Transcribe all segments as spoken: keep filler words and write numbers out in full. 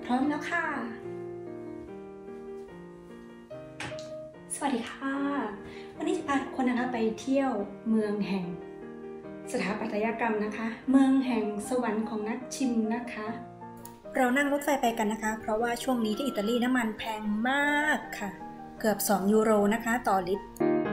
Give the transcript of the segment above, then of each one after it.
พร้อมแล้วค่ะสวัสดีค่ะวันนี้จะพาทุกคนนะคะไปเที่ยวเมืองแห่งสถาปัตยกรรมนะคะเมืองแห่งสวรรค์ของนักชิมนะคะเรานั่งรถไฟไปกันนะคะเพราะว่าช่วงนี้ที่อิตาลีน้ำมันแพงมากค่ะเกือบสองยูโรนะคะต่อลิตร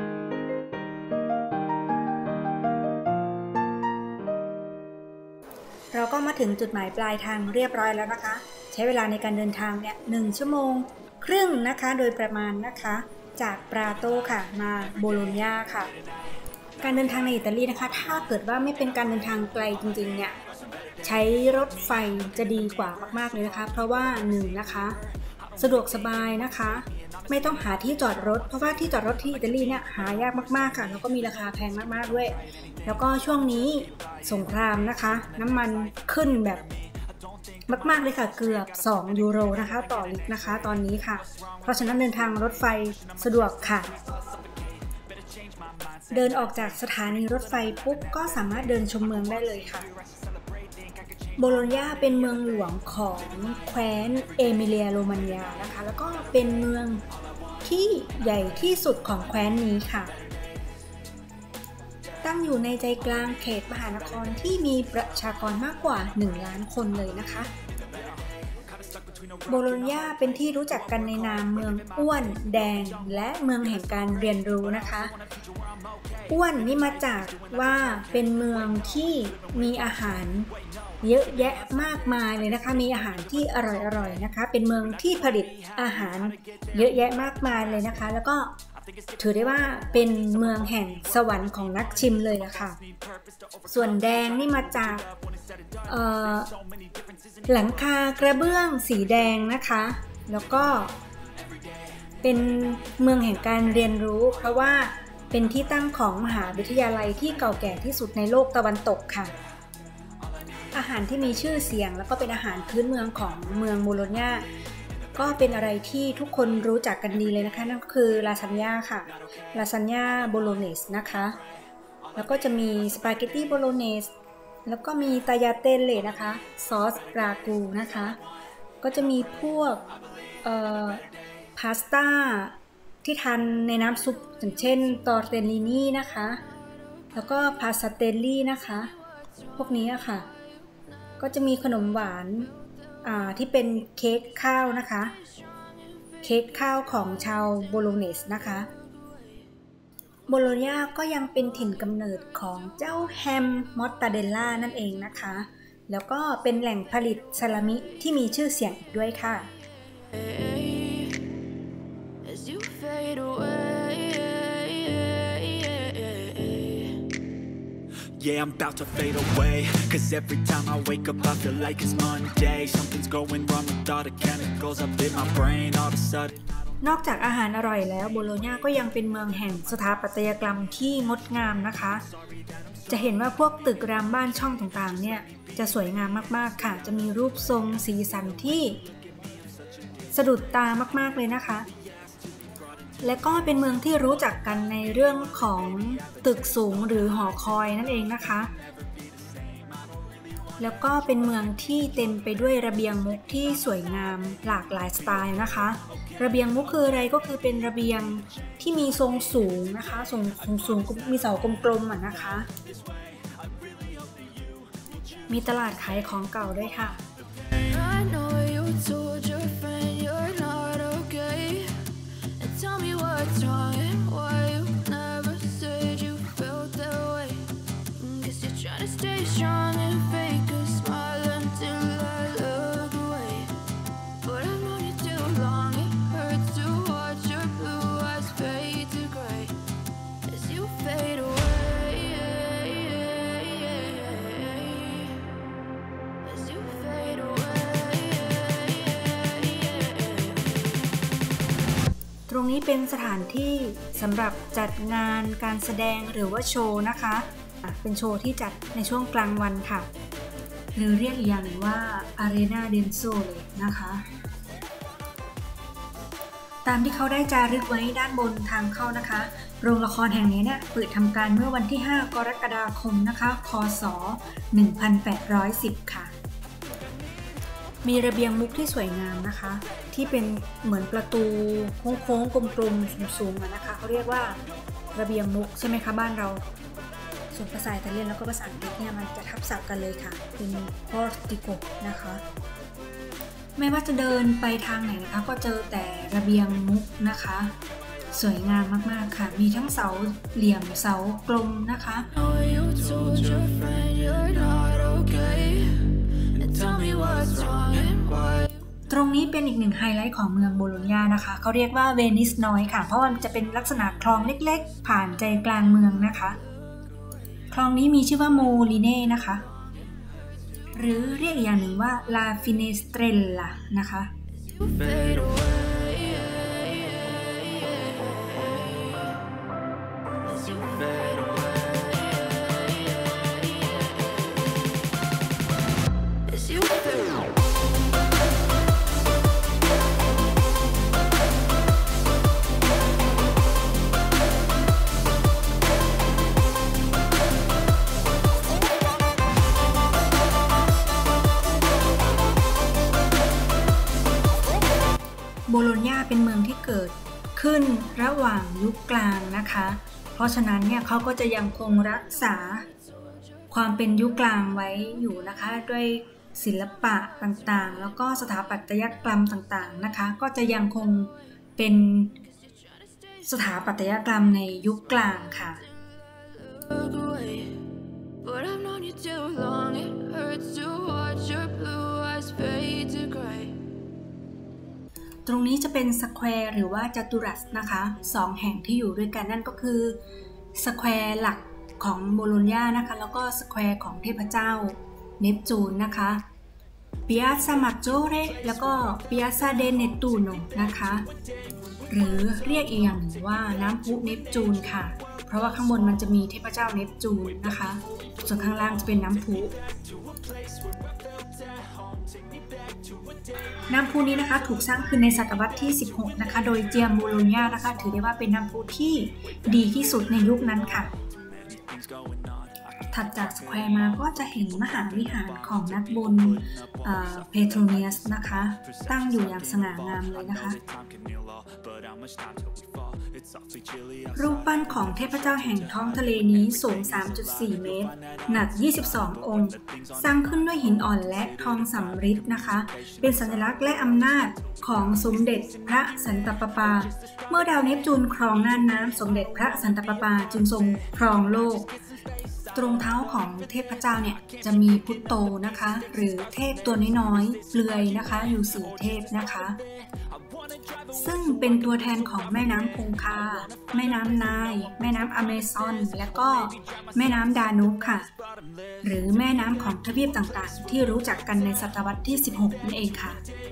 เราก็มาถึงจุดหมายปลายทางเรียบร้อยแล้วนะคะใช้เวลาในการเดินทางเนี่ยหนึ่งชั่วโมงครึ่งนะคะโดยประมาณนะคะจากปราโตค่ะมาโบโลญญาค่ะการเดินทางในอิตาลีนะคะถ้าเกิดว่าไม่เป็นการเดินทางไกลจริงๆเนี่ยใช้รถไฟจะดีกว่ามากๆเลยนะคะเพราะว่าหนึ่งนะคะสะดวกสบายนะคะไม่ต้องหาที่จอดรถเพราะว่าที่จอดรถที่อิตาลีเนี่ยหายากมากๆค่ะแล้วก็มีราคาแพงมากๆด้วยแล้วก็ช่วงนี้สงครามนะคะน้ำมันขึ้นแบบมากๆเลยค่ะเกือบสองยูโรนะคะต่อลิตรนะคะตอนนี้ค่ะเพราะฉะนั้นเดินทางรถไฟสะดวกค่ะเดินออกจากสถานีรถไฟปุ๊บก็สามารถเดินชมเมืองได้เลยค่ะโบโลญญาเป็นเมืองหลวงของแคว้นเอมิเลียโรมาเนียนะคะแล้วก็เป็นเมืองที่ใหญ่ที่สุดของแคว้นนี้ค่ะตั้งอยู่ในใจกลางเขตมหานครที่มีประชากรมากกว่าหนึ่งล้านคนเลยนะคะโบโลญญาเป็นที่รู้จักกันในนามเมืองอ้วนแดงและเมืองแห่งการเรียนรู้นะคะอ้วนนี่มาจากว่าเป็นเมืองที่มีอาหารเยอะแยะมากมายเลยนะคะมีอาหารที่อร่อยๆนะคะเป็นเมืองที่ผลิตอาหารเยอะแยะมากมายเลยนะคะแล้วก็ถือได้ว่าเป็นเมืองแห่งสวรรค์ของนักชิมเลยนะคะส่วนแดงนี่มาจากหลังคากระเบื้องสีแดงนะคะแล้วก็เป็นเมืองแห่งการเรียนรู้เพราะว่าเป็นที่ตั้งของมหาวิทยาลัยที่เก่าแก่ที่สุดในโลกตะวันตกค่ะอาหารที่มีชื่อเสียงแล้วก็เป็นอาหารพื้นเมืองของเมืองโบโลญญาก็เป็นอะไรที่ทุกคนรู้จักกันดีเลยนะคะนั่นก็คือลาซานญ่าค่ะลาซานญ่าโบโลเนสนะคะแล้วก็จะมีสปาเกตตี้โบโลเนสแล้วก็มีตายาเตเลนะคะซอสรากูนะคะก็จะมีพวกเอ่อพาสต้าที่ทานในน้ำซุปอย่างเช่นตอร์เตลลินีนะคะแล้วก็พาสเตลลี่นะคะพวกนี้ค่ะก็จะมีขนมหวานที่เป็นเค้กข้าวนะคะเค้กข้าวของชาวโบโลเนสนะคะโบโลญญาก็ยังเป็นถิ่นกำเนิดของเจ้าแฮมมอตตาเดลล่านั่นเองนะคะแล้วก็เป็นแหล่งผลิตซาลามิที่มีชื่อเสียงอีกด้วยค่ะ Yeah, I'm about to fade away Cause every time I wake up I feel like it's Monday Something's going wrong with all the chemicals up in my brain all of a sudden นอกจากอาหารอร่อยแล้วโบโลญญาก็ยังเป็นเมืองแห่งสถาปัตยกรรมที่งดงามนะคะจะเห็นว่าพวกตึกรามบ้านช่องต่างๆเนี่ยจะสวยงามมากๆค่ะจะมีรูปทรงสีสันที่สะดุดตามากๆเลยนะคะและก็เป็นเมืองที่รู้จักกันในเรื่องของตึกสูงหรือหอคอยนั่นเองนะคะแล้วก็เป็นเมืองที่เต็มไปด้วยระเบียงมุกที่สวยงามหลากหลายสไตล์นะคะระเบียงมุกคืออะไรก็คือเป็นระเบียงที่มีทรงสูงนะคะทรงสูงมีเสากลมๆอ่ะนะคะมีตลาดขายของเก่าด้วยค่ะTell me what's wrong and why you never said you felt that way. Guess you're trying to stay strong and fake a smile until I look away. But I've known you too long, it hurts to watch your blue eyes fade to gray as you fade away. As you fade away.ตรงนี้เป็นสถานที่สำหรับจัดงานการแสดงหรือว่าโชว์นะคะเป็นโชว์ที่จัดในช่วงกลางวันค่ะหรือเรียกอีกอย่างว่า Arena Denso เลยนะคะตามที่เขาได้จารึกไว้ด้านบนทางเข้านะคะโรงละครแห่งนี้เนี่ยเปิดทำการเมื่อวันที่ห้ากรกฎาคมนะคะคศหนึ่งพันแปดร้อยสิบค่ะมีระเบียงมุกที่สวยงามนะคะที่เป็นเหมือนประตูโค้งๆกลมๆสูงๆนะคะเขาเรียกว่าระเบียงมุกใช่ไหมคะบ้านเราส่วนภาษาอิตาเลียนแล้วก็ภาษาอังกฤษเนี่ยมันจะทับศัพท์กันเลยค่ะเป็น portico นะคะไม่ว่าจะเดินไปทางไหนนะคะก็เจอแต่ระเบียงมุกนะคะสวยงามมากๆค่ะมีทั้งเสาเหลี่ยมเสากลมนะคะตรงนี้เป็นอีกหนึ่งไฮไลท์ของเมืองโบโลญญานะคะเขาเรียกว่าเวนิสน้อยค่ะเพราะว่ามันจะเป็นลักษณะคลองเล็กๆผ่านใจกลางเมืองนะคะคลองนี้มีชื่อว่าโมลิเน่นะคะหรือเรียกอีกอย่างหนึ่งว่าลาฟิเนสเตรลล่านะคะโบโลญญาเป็นเมืองที่เกิดขึ้นระหว่างยุคกลางนะคะเพราะฉะนั้นเนี่ยเขาก็จะยังคงรักษาความเป็นยุคกลางไว้อยู่นะคะด้วยศิลปะต่างๆแล้วก็สถาปัตยกรรมต่างๆนะคะก็จะยังคงเป็นสถาปัตยกรรมในยุคกลางค่ะตรงนี้จะเป็นสแควร์หรือว่าจัตุรัสนะคะสองแห่งที่อยู่ด้วยกันนั่นก็คือสแควร์หลักของโบโลญญานะคะแล้วก็สแควร์ของเทพเจ้าเนปจูนนะคะปิอาซามาโจเรแล้วก็ปิอาซาเดเนตูโนนะคะหรือเรียกอีกอย่างหนึ่งว่าน้ำพุเนปจูนค่ะเพราะว่าข้างบนมันจะมีเทพเจ้าเนปจูนนะคะส่วนข้างล่างจะเป็นน้ำพุน้ำพุนี้นะคะถูกสร้างขึ้นในศตวรรษที่สิบหกนะคะโดยเจียมโบโลญญานะคะถือได้ว่าเป็นน้ำพุที่ดีที่สุดในยุคนั้นค่ะถัดจากสแควร์มาก็จะเห็นมหาวิหารของนักบุญเพโทรเนียสนะคะตั้งอยู่อย่างสง่างามเลยนะคะรูปปั้นของเทพเจ้าแห่งท้องทะเลนี้สูง สามจุดสี่ เมตรหนักยี่สิบสององค์สร้างขึ้นด้วยหินอ่อนและทองสำริดนะคะเป็นสัญลักษณ์และอำนาจของสมเด็จพระสันตะปาปาเมื่อดาวเนปจูนครองน่านน้ำสมเด็จพระสันตะปาปาจึงทรงครองโลกตรงเท้าของเทพเจ้าเนี่ยจะมีพุทโธนะคะหรือเทพตัวน้อยๆเปลือยนะคะอยู่สี่เทพนะคะซึ่งเป็นตัวแทนของแม่น้ำคงคาแม่น้ำไนล์แม่น้ำอเมซอนและก็แม่น้ำดานูบค่ะหรือแม่น้ำของทวีปต่างๆที่รู้จักกันในศตวรรษที่สิบหกนั่นเองค่ะ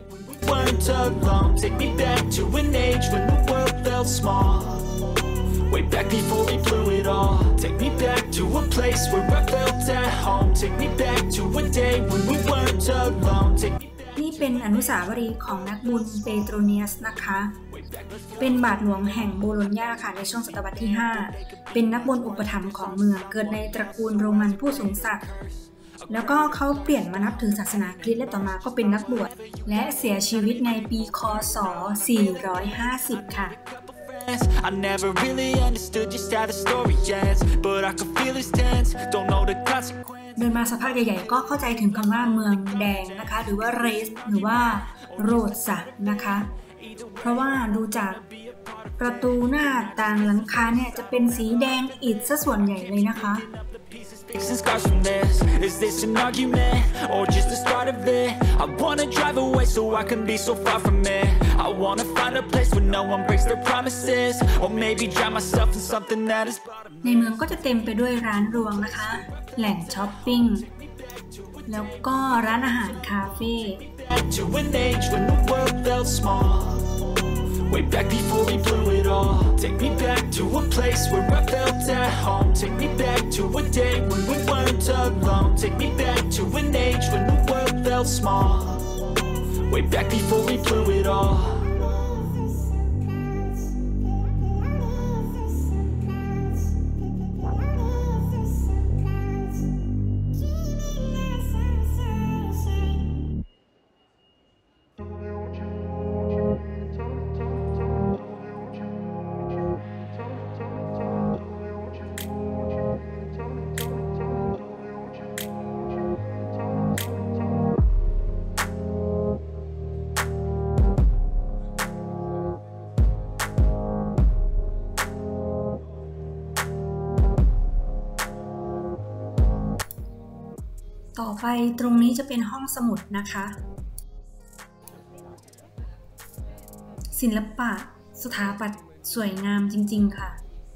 Way back before we blew it all. Take me back to a place where I felt at home. Take me back to a day when we weren't alone. Take me back. นี่เป็นอนุสาวรีย์ของนักบุญเปโตรเนียสนะคะเป็นบาทหลวงแห่งโบโลญญาค่ะในช่วงศตวรรษที่ห้าเป็นนักบุญอุปถัมภ์ของเมืองเกิดในตระกูลโรมันผู้สูงศักดิ์แล้วก็เขาเปลี่ยนมานับถือศาสนาคริสต์และต่อมาก็เป็นนักบวชและเสียชีวิตในปีค.ศ.สี่ร้อยห้าสิบค่ะ I never really understood just how the story ends, but I could feel his tense. Don't know the consequences. เดินมาสักพักใหญ่ๆก็เข้าใจถึงคำว่าเมืองแดงนะคะหรือว่าเรสหรือว่าโรดสะนะคะเพราะว่าดูจากประตูหน้าต่างหลังคาเนี่ยจะเป็นสีแดงอิฐซะส่วนใหญ่เลยนะคะ Scars from this. Is this an argument or just the start of it? I wanna drive away so I can be so far from it. I wanna find a place where no one breaks their promises, or maybe drown myself in something that is. ในเมืองก็จะเต็มไปด้วยร้านรวงนะคะแหล่งช้อปปิ้งแล้วก็ร้านอาหารคาเฟ่ To an age when the world felt small. Way back before we blew it all. Take me back to a place where I felt at home. Take me back to a day when we weren't alone. Take me back to an age when the world felt small. Way back before we blew it all. ต่อไปตรงนี้จะเป็นห้องสมุดนะคะศิลปะสถาปัตย์สวยงามจริงๆค่ะ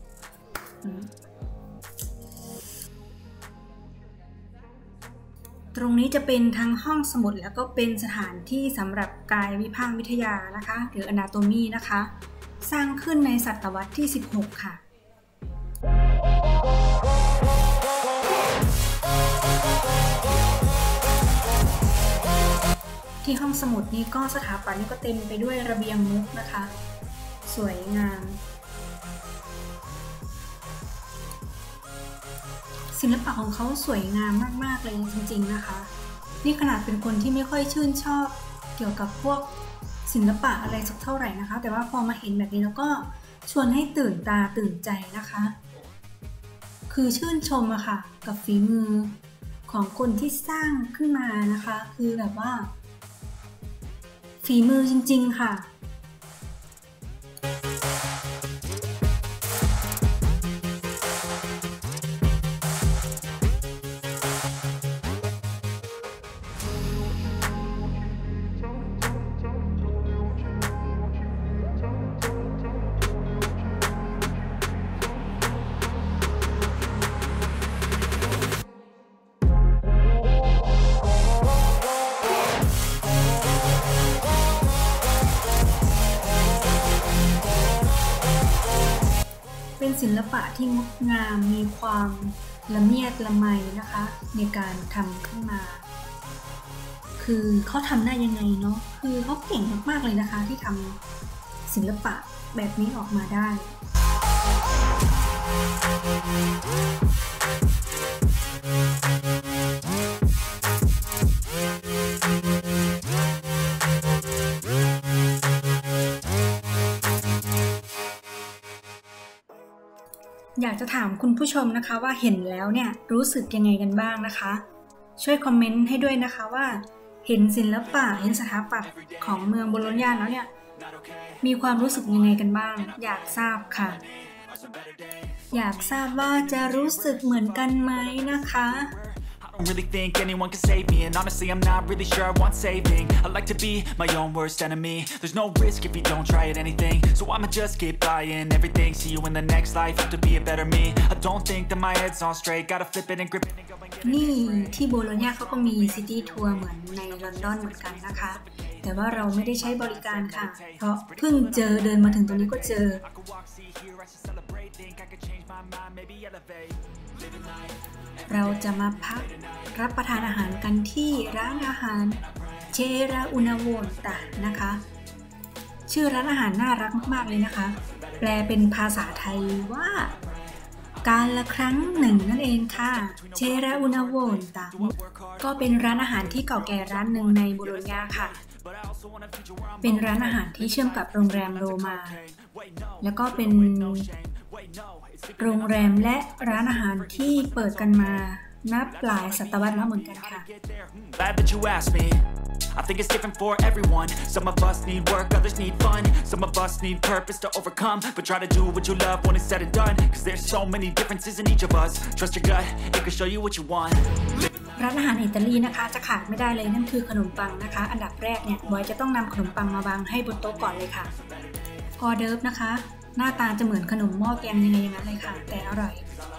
ตรงนี้จะเป็นทั้งห้องสมุดแล้วก็เป็นสถานที่สำหรับกายวิภาควิทยานะคะหรือ Anatomy นะคะสร้างขึ้นในศตวรรษที่สิบหกค่ะที่ห้องสมุดนี้ก็สถาปัตย์นี่ก็เต็มไปด้วยระเบียงมุกนะคะสวยงามศิลปะของเขาสวยงามมากๆเลยจริงๆนะคะนี่ขนาดเป็นคนที่ไม่ค่อยชื่นชอบเกี่ยวกับพวกศิลปะอะไรสักเท่าไหร่นะคะแต่ว่าพอมาเห็นแบบนี้แล้วก็ชวนให้ตื่นตาตื่นใจนะคะคือชื่นชมอะค่ะกับฝีมือของคนที่สร้างขึ้นมานะคะคือแบบว่าฝีมือจริงๆค่ะเป็นศิลปะที่งดงามมีความละเมียดละไมนะคะในการทำขึ้นมาคือเขาทำได้ยังไงเนาะคือเขาเก่งมากๆเลยนะคะที่ทำศิลปะแบบนี้ออกมาได้อยากจะถามคุณผู้ชมนะคะว่าเห็นแล้วเนี่ยรู้สึกยังไงกันบ้างนะคะช่วยคอมเมนต์ให้ด้วยนะคะว่าเห็นศิลปะเห็นสถาปัตย์ของเมืองโบโลญญาแล้วเนี่ยมีความรู้สึกยังไงกันบ้างอยากทราบค่ะอยากทราบว่าจะรู้สึกเหมือนกันไหมนะคะ I don't really think anyone can save me, and honestly I'm not really sure I want saving. I like to be my own worst enemy. There's no risk if you don't try at anything, so I'ma just keep buying everything. See you in the next life, have to be a better me. I don't think that my head's on straight, gotta flip it and grip it and go and get it. นี่ที่โบโลญญาเขาก็มีซิตี้ทัวร์เหมือนในลอนดอนเหมือนกันนะคะแต่ว่าเราไม่ได้ใช้บริการค่ะเพราะเพิ่งเจอเดินมาถึงตรงนี้ก็เจอเราจะมาพักรับประทานอาหารกันที่ร้านอาหารเชราอุนาโวนตะนะคะชื่อร้านอาหารน่ารักมากๆเลยนะคะแปลเป็นภาษาไทยว่าการละครั้งหนึ่งนั่นเองค่ะเชราอุนาโวนตะก็เป็นร้านอาหารที่เก่าแก่ร้านหนึ่งในโบโลญญาค่ะเป็นร้านอาหารที่เชื่อมกับโรงแรมโรมาแล้วก็เป็นโรงแรมและร้านอาหารที่เปิดกันมานับหลายศตวรรษแล้วเหมือนกันค่ะ I think it's different for everyone. Some of us need work, others need fun. Some of us need purpose to overcome. But try to do what you love when it's said and done. Cause there's so many differences in each of us. Trust your gut, it can show you what you want. ร้านอาหารอิตาลีนะคะจะขาดไม่ได้เลยนั่นคือขนมปังนะคะอันดับแรกเนี่ยบอยจะต้องนำขนมปังมาวางให้บนโต๊ะก่อนเลยค่ะออเดิร์ฟนะคะหน้าตาจะเหมือนขนมหม้อแกงยังไงอย่างนั้นเลยค่ะแต่อร่อย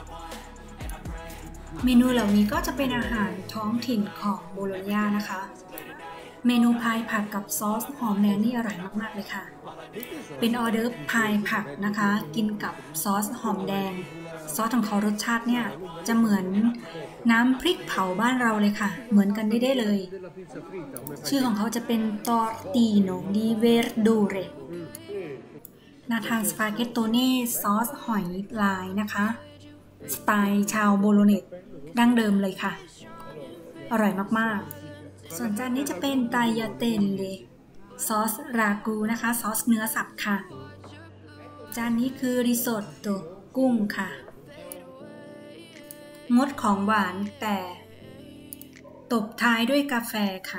เมนูเหล่านี้ก็จะเป็นอาหารท้องถิ่นของโบโลญญานะคะเมนูพายผักกับซอสหอมแดงนี่อร่อยมากๆเลยค่ะเป็นออเดิร์ฟพายผักนะคะกินกับซอสหอมแดงซอสของเขารสชาติเนี่ยจะเหมือนน้ำพริกเผาบ้านเราเลยค่ะเหมือนกันได้ได้เลยชื่อของเขาจะเป็นตอร์ติโนดิเวร์ดูเรนาทานสปาเกตโตเน่ซอสหอยลายนะคะสไตล์ชาวโบโลเนสดั้งเดิมเลยค่ะอร่อยมากๆส่วนจานนี้จะเป็นไตยาเตนเลซอสรากูนะคะซอสเนื้อสับค่ะจานนี้คือริโซตโตกุ้งค่ะงดของหวานแต่ตบท้ายด้วยกาแฟค่ะ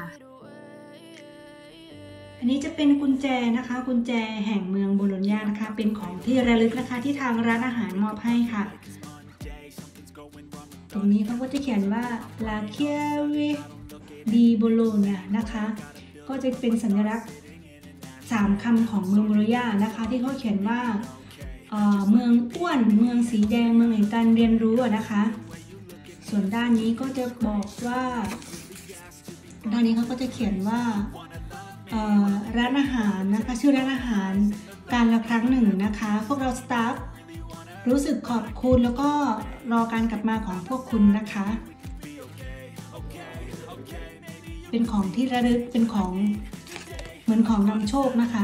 อันนี้จะเป็นกุญแจนะคะกุญแจแห่งเมืองโบโลญญานะคะเป็นของที่ระลึกนะคะที่ทางร้านอาหารมอบให้ค่ะรงนี้เขาก็จะเขียนว่า La Chiave di Bologna นะคะก็จะเป็นสัญลักษณ์สามคำของเมืองโบโลญานะคะที่เขาเขียนว่า เอ่อ เมืองอ้วนเมืองสีแดงเมืองแห่งการเรียนรู้นะคะส่วนด้านนี้ก็จะบอกว่าด้านนี้เขาก็จะเขียนว่าร้านอาหารนะคะชื่อร้านอาหารการละครั้งหนึ่งนะคะพวกเราสตาฟรู้สึกขอบคุณแล้วก็รอการกลับมาของพวกคุณนะคะเป็นของที่ระลึกเป็นของเหมือนของนำโชคนะคะ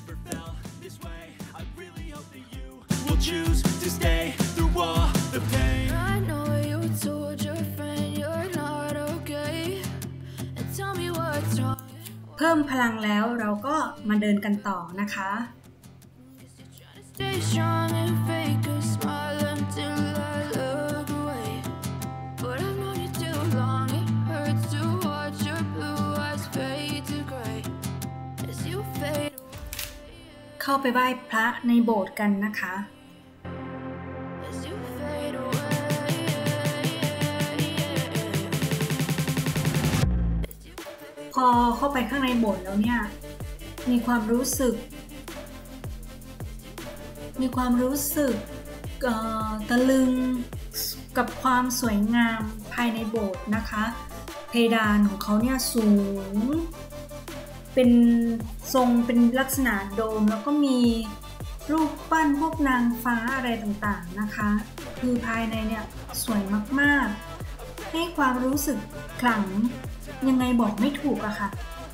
เพิ่มพลังแล้วเราก็มาเดินกันต่อนะคะเข้าไปไหว้พระในโบสถ์กันนะคะพอเข้าไปข้างในโบสถ์แล้วเนี่ยมีความรู้สึกมีความรู้สึกตะลึงกับความสวยงามภายในโบสถ์นะคะเพดานของเขาเนี่ยสูงเป็นทรงเป็นลักษณะโดมแล้วก็มีรูปปั้นพวกนางฟ้าอะไรต่างๆนะคะคือภายในเนี่ยสวยมากๆให้ความรู้สึกขลังยังไงบอกไม่ถูกอะค่ะ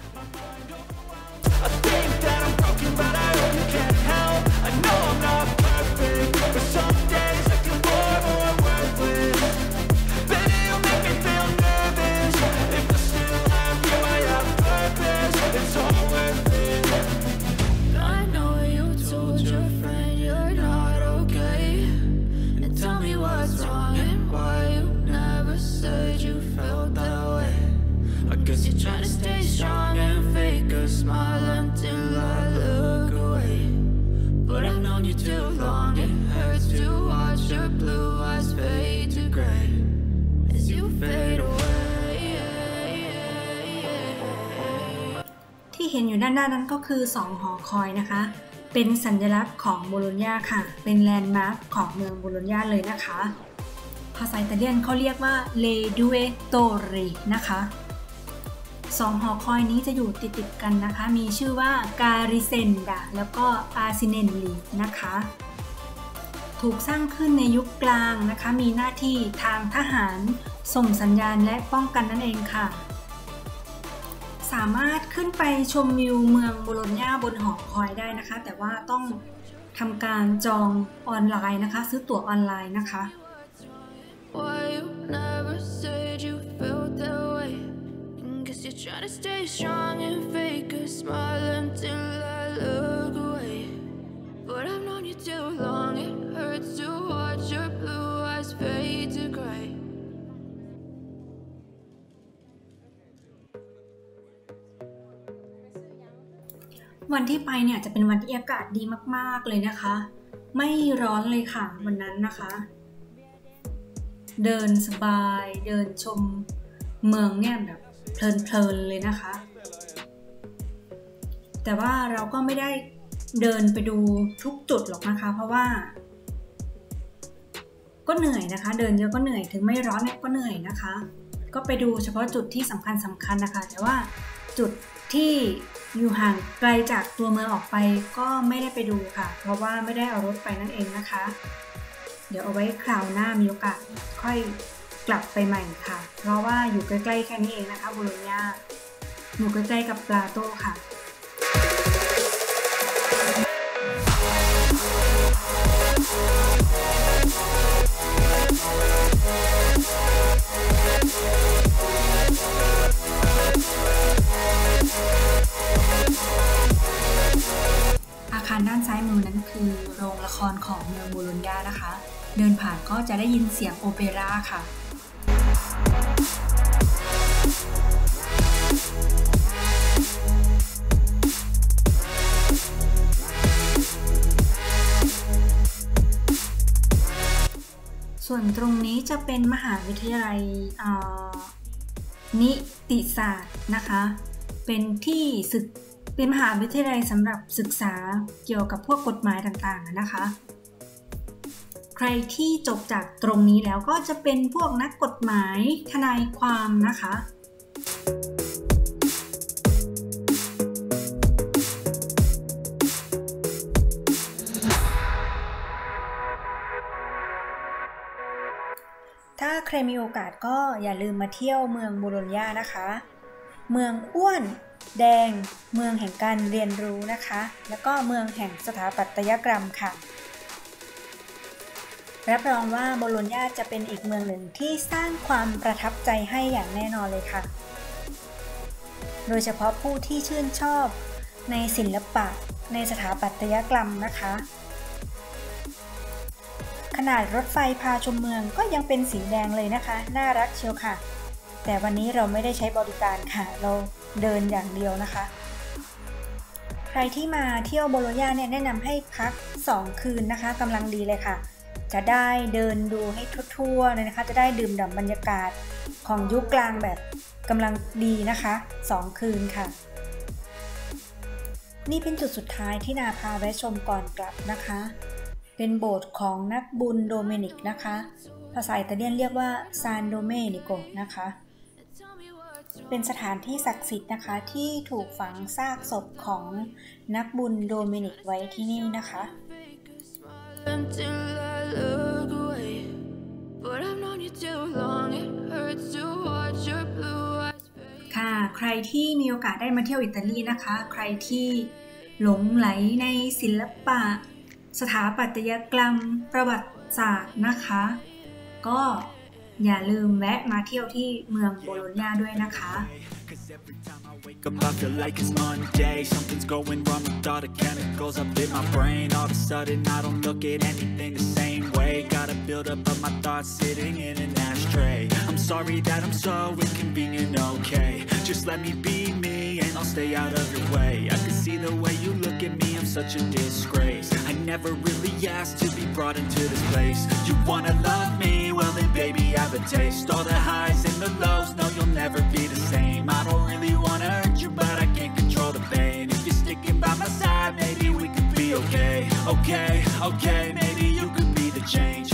ที่เห็นอยู่ด้านหน้านั้นก็คือสองหอคอยนะคะเป็นสัญลักษณ์ของโบโลญญาค่ะเป็นแลนด์มาร์คของเมืองโบโลญญาเลยนะคะภาษาอิตาเลียนเขาเรียกว่า Le Due Torri นะคะสองหอคอยนี้จะอยู่ติดๆกันนะคะมีชื่อว่า Garisenda แล้วก็ Arsinelli นะคะถูกสร้างขึ้นในยุคกลางนะคะมีหน้าที่ทางทหารส่งสัญญาณและป้องกันนั่นเองค่ะสามารถขึ้นไปชมวิวเมืองโบโลญญาบนหอคอยได้นะคะแต่ว่าต้องทำการจองออนไลน์นะคะซื้อตั๋วออนไลน์นะคะวันที่ไปเนี่ยจะเป็นวันที่อากาศดีมากๆเลยนะคะไม่ร้อนเลยค่ะวันนั้นนะคะเดินสบายเดินชมเมืองเนี่ยแบบเพลินๆเลยนะคะแต่ว่าเราก็ไม่ได้เดินไปดูทุกจุดหรอกนะคะเพราะว่าก็เหนื่อยนะคะเดินเยอะก็เหนื่อยถึงไม่ร้อนเนี่ยก็เหนื่อยนะคะก็ไปดูเฉพาะจุดที่สำคัญสำคัญนะคะแต่ว่าจุดที่อยู่ห่างไกลจากตัวเมืองออกไปก็ไม่ได้ไปดูค่ะเพราะว่าไม่ได้เอารถไปนั่นเองนะคะเดี๋ยวเอาไว้คราวหน้ามีโอกาสค่อยกลับไปใหม่ค่ะเพราะว่าอยู่ใกล้ๆแค่นี้เองนะคะโบโลญญาอยู่ใกล้ๆกับปลาโต้ค่ะอาคารด้านซ้ายมือนั้นคือโรงละครของเมืองโบโลญญานะคะเดินผ่านก็จะได้ยินเสียงโอเปร่าค่ะส่วนตรงนี้จะเป็นมหาวิทยาลัยนิติศาสตร์นะคะเป็นที่ศึกเป็นมหาวิทยาลัยสำหรับศึกษาเกี่ยวกับพวกกฎหมายต่างๆนะคะใครที่จบจากตรงนี้แล้วก็จะเป็นพวกนักกฎหมายทนายความนะคะถ้าใครมีโอกาสก็อย่าลืมมาเที่ยวเมืองโบโลญญานะคะเมืองอ้วนแดงเมืองแห่งการเรียนรู้นะคะแล้วก็เมืองแห่งสถาปัตยกรรมค่ะรับรองว่าโบโลญญาจะเป็นอีกเมืองหนึ่งที่สร้างความประทับใจให้อย่างแน่นอนเลยค่ะโดยเฉพาะผู้ที่ชื่นชอบในศิลปะในสถาปัตยกรรมนะคะขนาดรถไฟพาชมเมืองก็ยังเป็นสีแดงเลยนะคะน่ารักเชียวค่ะแต่วันนี้เราไม่ได้ใช้บริการค่ะเราเดินอย่างเดียวนะคะใครที่มาเที่ยวโบโลญญาเนี่ยแนะนำให้พักสองคืนนะคะกำลังดีเลยค่ะจะได้เดินดูให้ทั่วๆเลยนะคะจะได้ดื่มด่ำบรรยากาศของยุคกลางแบบกำลังดีนะคะสองคืนค่ะนี่เป็นจุดสุดท้ายที่นาพาแวะชมก่อนกลับนะคะเป็นโบสถ์ของนักบุญโดเมนิกนะคะภาษาอิตาเลียนเรียกว่าซานโดเมนิโกนะคะเป็นสถานที่ศักดิ์สิทธิ์นะคะที่ถูกฝังซากศพของนักบุญโดเมนิกไว้ที่นี่นะคะค่ะใครที่มีโอกาสได้มาเที่ยวอิตาลีนะคะใครที่หลงไหลในศิลปะสถาปัตยกรรมประวัติศาสตร์นะคะก็อย่าลืมแวะมาเที่ยวที่เมืองโบโลญญาด้วยนะคะ I feel like it's Monday. Something's going wrong with all the chemicals up in my brain. All of a sudden I don't look at anything the same way. Gotta build up of my thoughts sitting in an ashtray. I'm sorry that I'm so inconvenient, okay. Just let me be me and I'll stay out of your way. I can see the way you look at me, I'm such a disgrace. I never really asked to be brought into this place. You wanna love me? Well then baby I have a taste. All the highs and the lows, no you'll never be the same. I don't really wanna hurt you but I can't control the pain. If you're sticking by my side maybe we could be okay. Okay, okay, maybe you could be the change.